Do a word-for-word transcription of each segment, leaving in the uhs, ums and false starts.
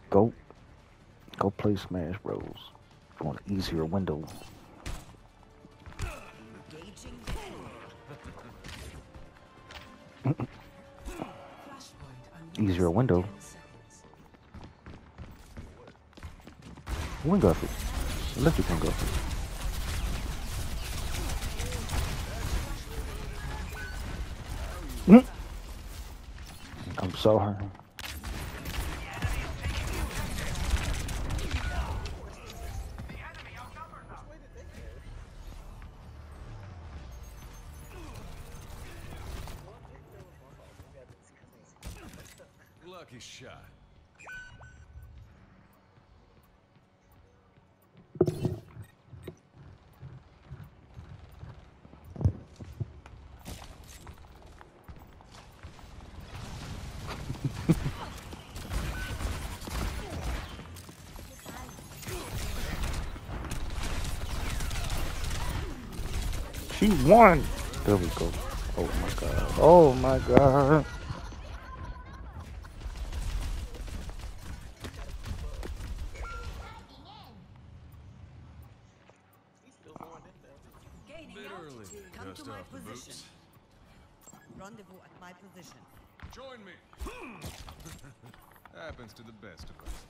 Go, go play Smash Bros. On an easier window. Easier window. Wing off it. Electric wing off it. Mm. I'm sorry. Lucky shot. She won. There we go. Oh my god. Oh my god. Bit early. Come Dust to my off the position. boots. Rendezvous at my position. Join me. Happens to the best of us.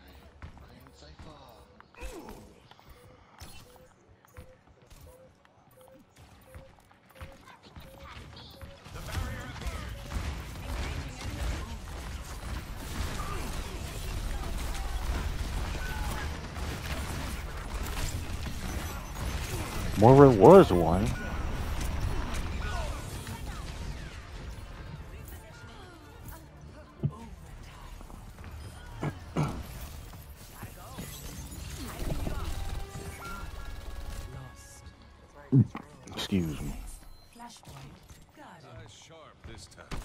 Moira was one. Excuse me. Flashpoint. Got it. Eyes sharp this time.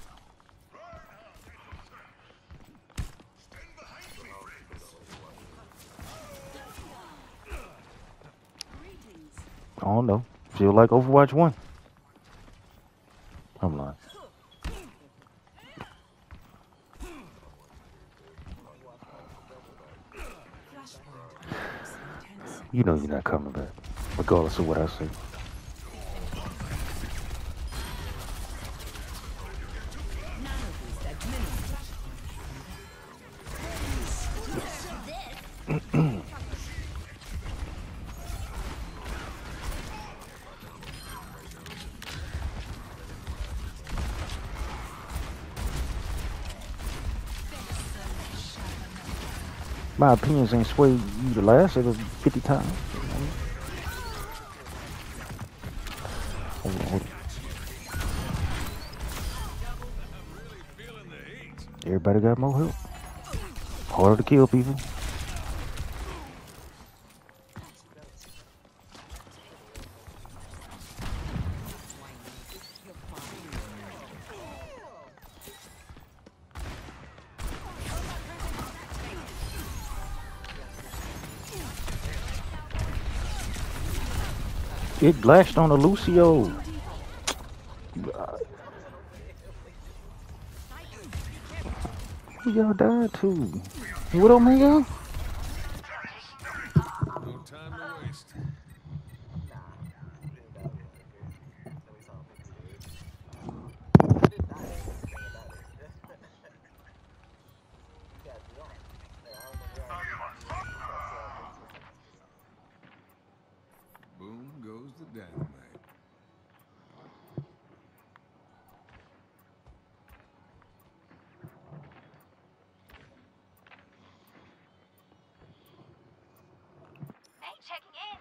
I don't know. Feel like Overwatch one. I'm not. You know you're not coming back, regardless of what I say. My opinions ain't swayed you the last of the fifty times. Hold on, hold on. Everybody got more help. Harder to kill people. It lashed on a Lucio. Who y'all died to? What Omega? No time to waste. Boom goes the dynamite. Hey, checking in.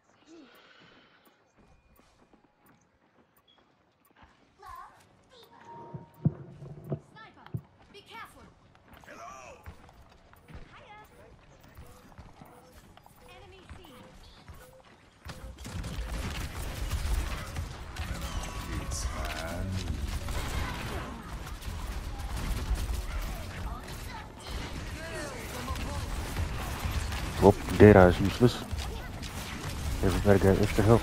Sniper, be careful. Hello. Hiya. Enemy seen. It's fine. Oh, Deadeye's useless. Everybody got extra help.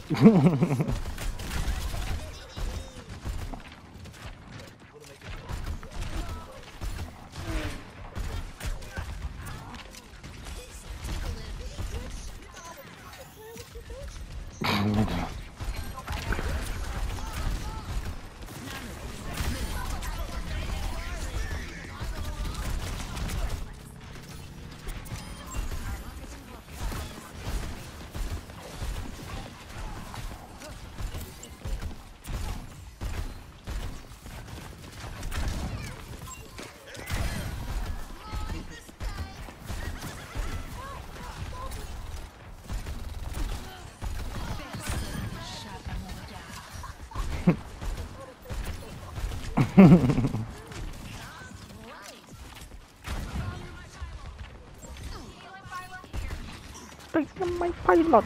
Take my pilot.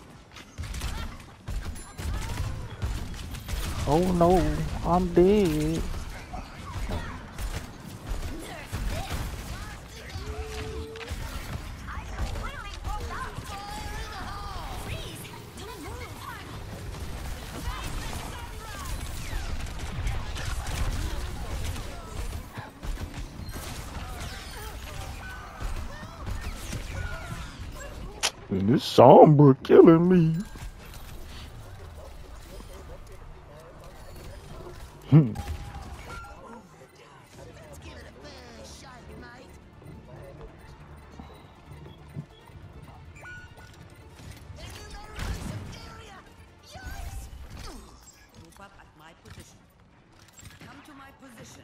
Oh no, I'm dead. And this Sombra killing me. Hmm. Move up at my position. Come to my position.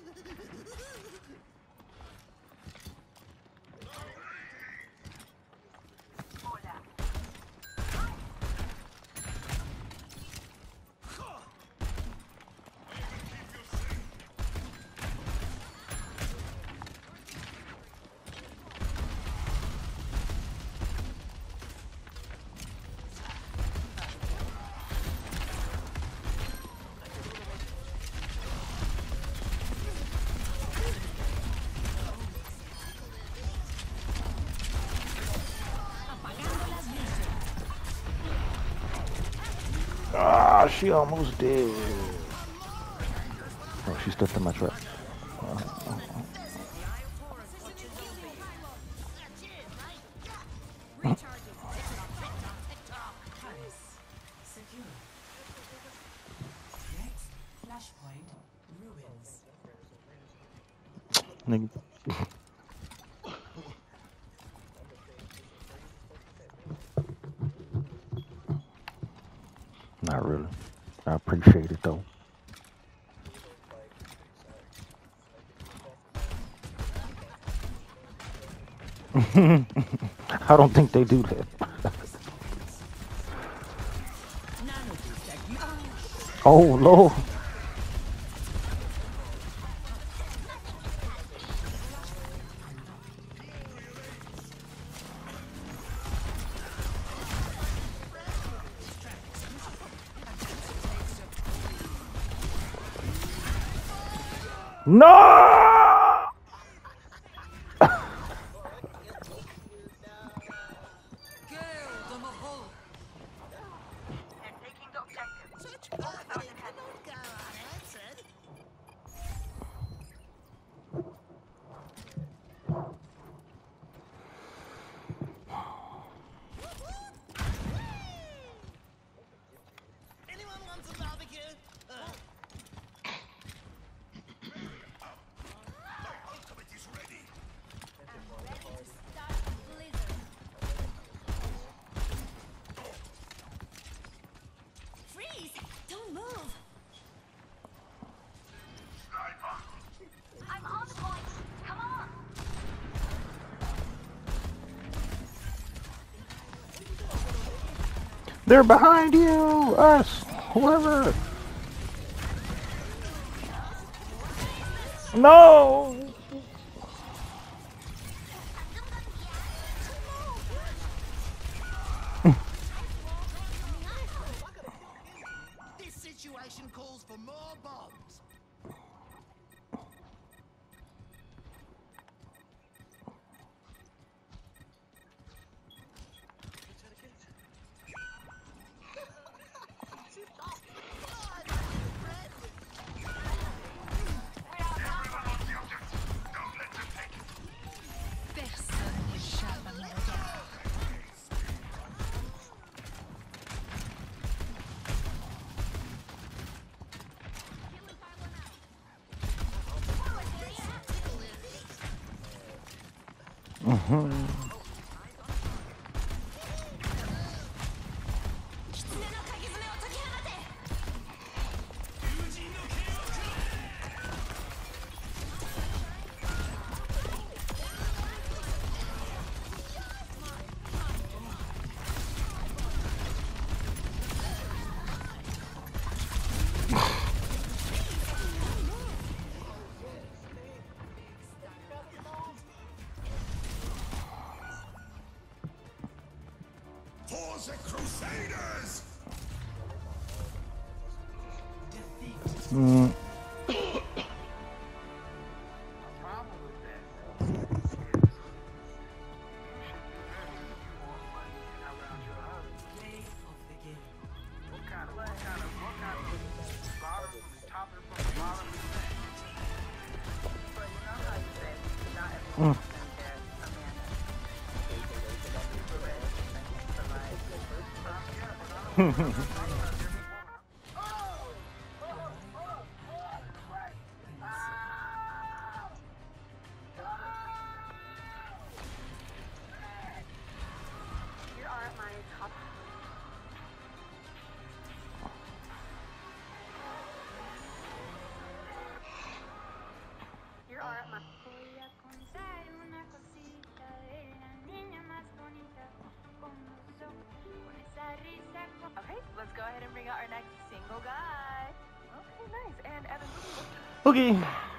Ah, she almost dead. Oh, she stepped in my trap. Secure. Next, flashpoint ruins. Nigga. Not really. I appreciate it though. I don't think they do that. Oh Lord. No! Freeze! Don't move! I'm on point! Come on! They're behind you! Us! Whoever! No! This situation calls for more bombs. For the Crusaders! Mm. Mm. Okay, let's go ahead and bring out our next single guy. Okay, nice. And Evan, Okay.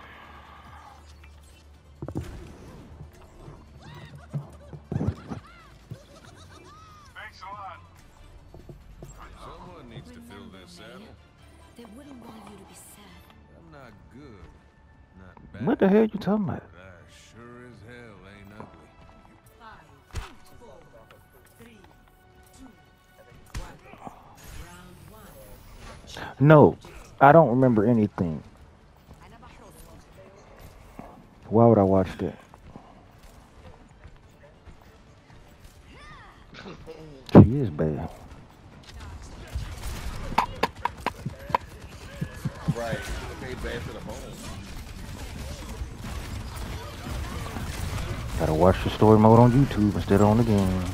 Thanks a lot. Someone needs to fill this saddle. They wouldn't want you to be sad. I'm not good. Not bad. What the hell you talking about? But I sure as hell ain't ugly. Five, four, three, two, one. Round one. No, I don't remember anything. Why would I watch that? She is bad. Right. Okay, bad to the bone. Gotta watch the story mode on YouTube instead of on the game.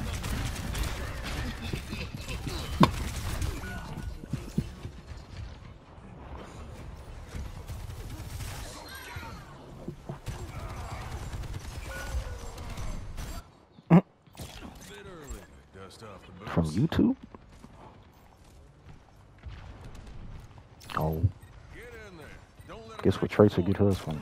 Bit early to dust off the boots. From YouTube? Oh, Get in there. Don't let 'em guess what take Tracer the get hers from?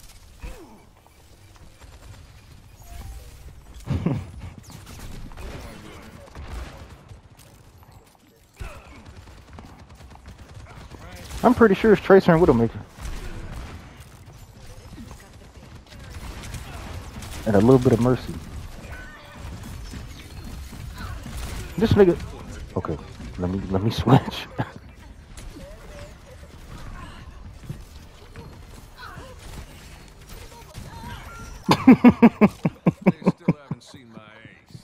I'm pretty sure it's Tracer and Widowmaker. And a little bit of Mercy. This nigga. Okay, let me let me switch. They still haven't seen my ace.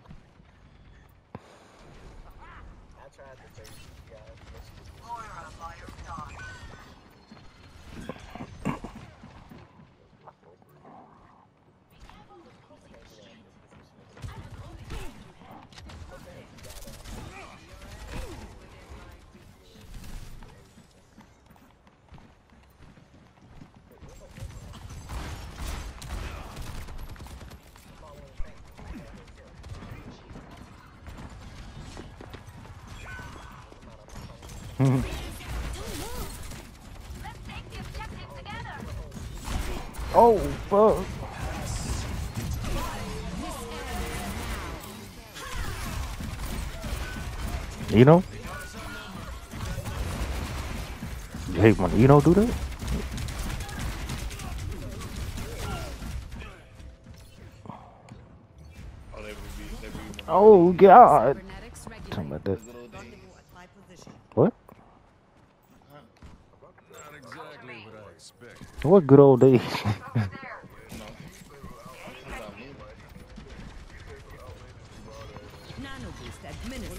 Oh fuck. You know? You hate when you don't do that? Oh, they would be, they would be Oh god. Cybernetics Talking about regulated. that. Rendezvous at my position. What? Not exactly what I expected. What good old days? Nano boost administered.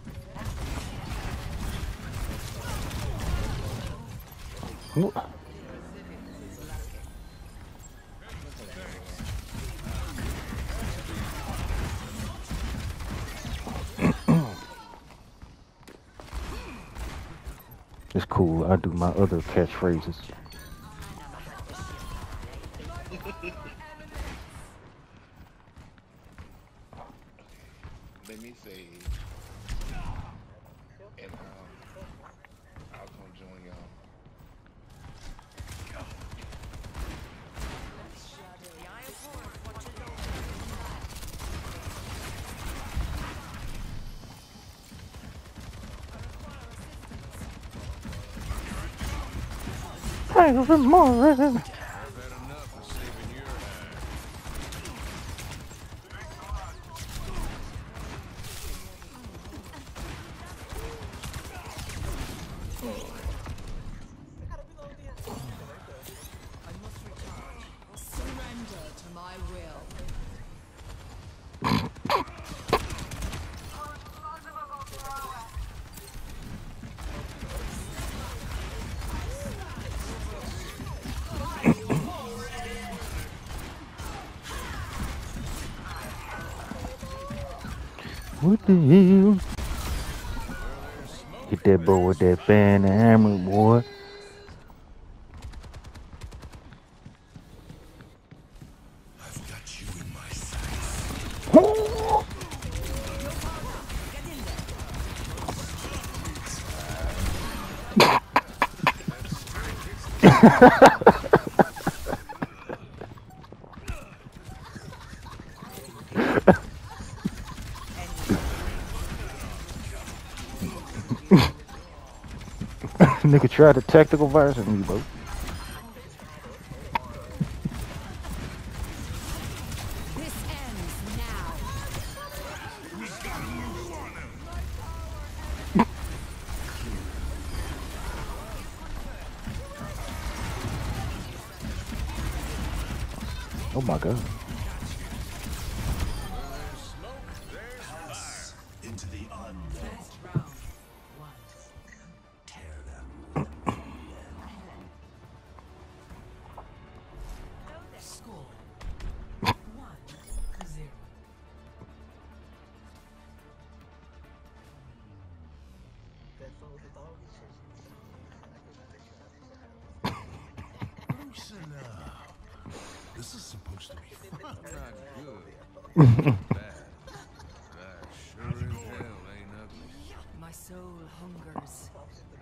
What? It's cool. I do my other catchphrases. Let me say, and um, I was gonna join y'all. Thank you, more. I've had enough of saving your hide. Surrender to my will. What the hell? Hit that boy with that fan and hammer, boy. I've got you in my sights. Nigga tried the tactical virus on me, bro. This ends now. Oh my god. Into the unknown. First round. One. Tear them. Score. One to zero. Loosen up. This is supposed to be fun. Not good. Bad. That sure as hell ain't ugly. My soul hungers.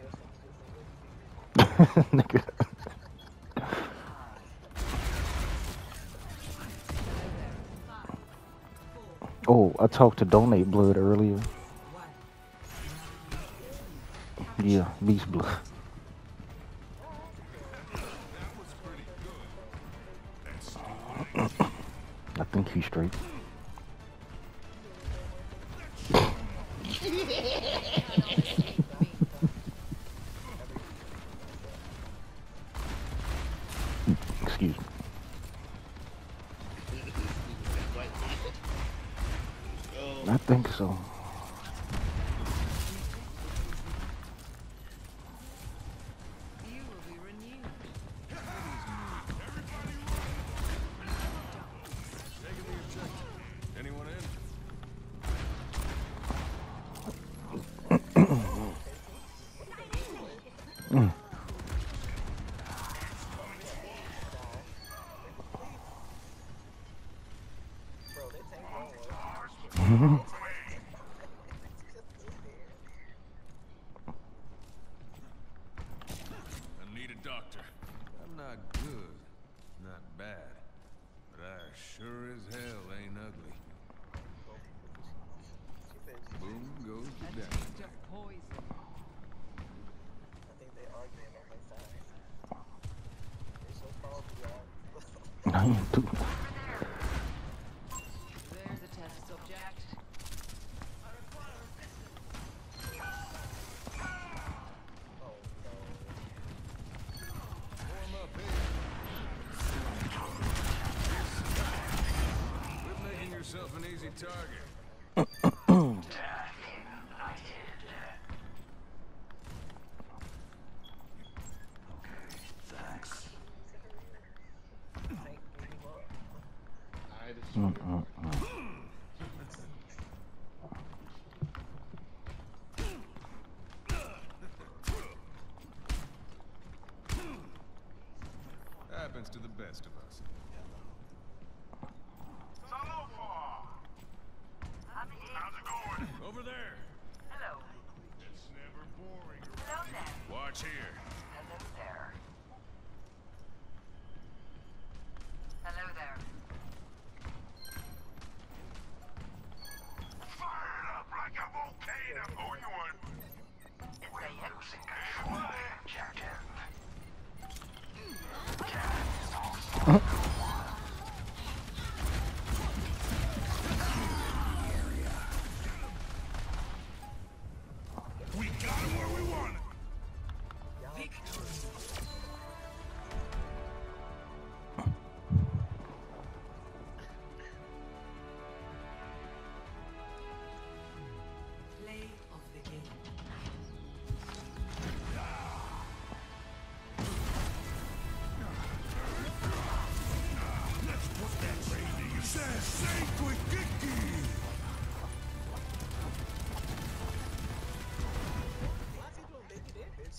Nigga. Oh, I talked to Donate Blood earlier. Yeah, Beast Blood. I think he's straight. Excuse me. I think so. You will be renewed. Taking the objective. Anyone in? I need a doctor. I'm not good, not bad, but I sure as hell ain't ugly. Boom goes the down. Taste of poison. I ain't too. There's a test subject. Warm up here. Quit making yourself an easy target. Thanks. I just Mm, mm, mm. We got him where we wanted. Play of the game. Let's put that train to you. Safe with Kiki.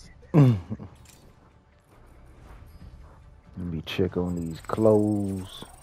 Let me check on these clothes.